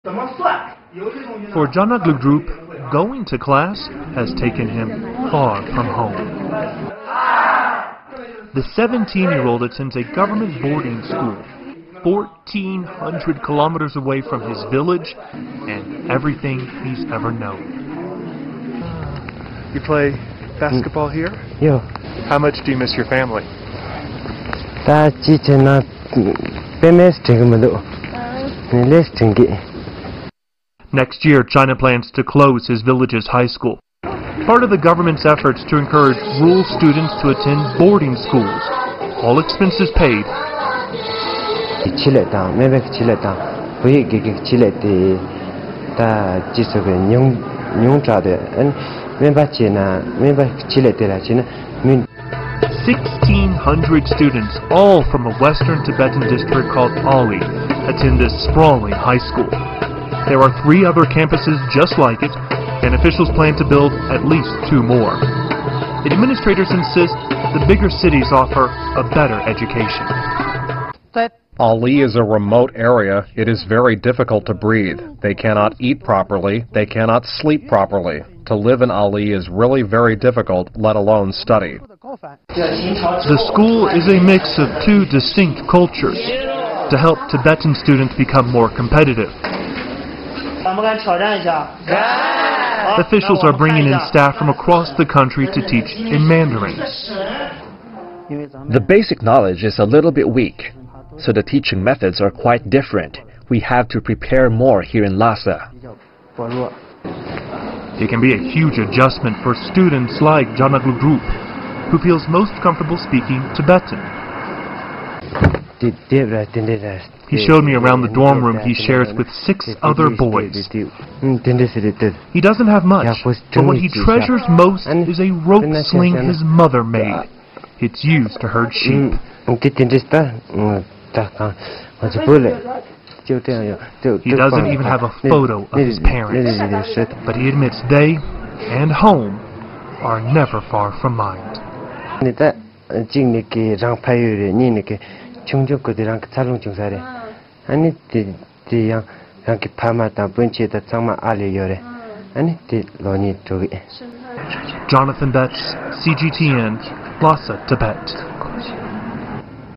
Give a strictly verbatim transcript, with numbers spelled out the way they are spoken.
For Janaglu Group, going to class has taken him far from home. The seventeen-year-old attends a government boarding school, fourteen hundred kilometers away from his village and everything he's ever known. You play basketball here? Yeah. How much do you miss your family? Next year, China plans to close his village's high school. Part of the government's efforts to encourage rural students to attend boarding schools, all expenses paid. sixteen hundred students, all from a western Tibetan district called Ali, attend this sprawling high school. There are three other campuses just like it, and officials plan to build at least two more. Administrators insist the bigger cities offer a better education. Ali is a remote area. It is very difficult to breathe. They cannot eat properly. They cannot sleep properly. To live in Ali is really very difficult, let alone study. The school is a mix of two distinct cultures to help Tibetan students become more competitive. Officials are bringing in staff from across the country to teach in Mandarin. The basic knowledge is a little bit weak, so the teaching methods are quite different. We have to prepare more here in Lhasa. It can be a huge adjustment for students like Janaglu Group, who feels most comfortable speaking Tibetan. He showed me around the dorm room he shares with six other boys. He doesn't have much, but what he treasures most is a rope sling his mother made. It's used to herd sheep. He doesn't even have a photo of his parents, but he admits they and home are never far from mind. Jonathan Betts, C G T N, Lhasa, Tibet.